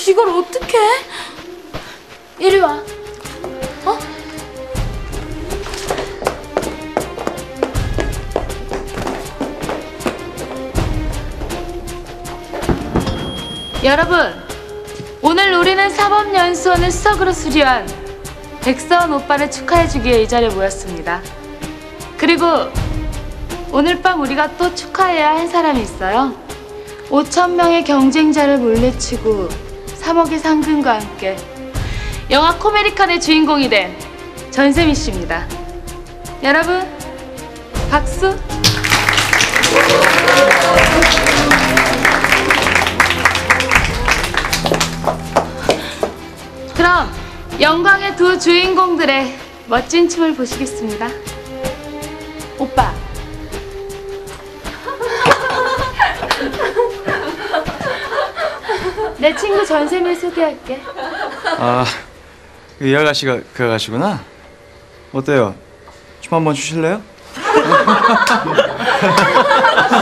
이걸 어떡해? 이리 와. 어? 여러분, 오늘 우리는 사법연수원을 수석으로 수료한 백서원 오빠를 축하해주기 위해 이 자리에 모였습니다. 그리고 오늘 밤 우리가 또 축하해야 할 사람이 있어요. 5,000명의 경쟁자를 물리치고 3억의 상금과 함께 영화 코메리칸의 주인공이 된 전세미 씨입니다. 여러분, 박수! 그럼 영광의 두 주인공들의 멋진 춤을 보시겠습니다. 오빠. 내 친구 전세미 소개할게. 아, 이 아가씨가 그 아가씨구나. 어때요? 춤 한번 추실래요?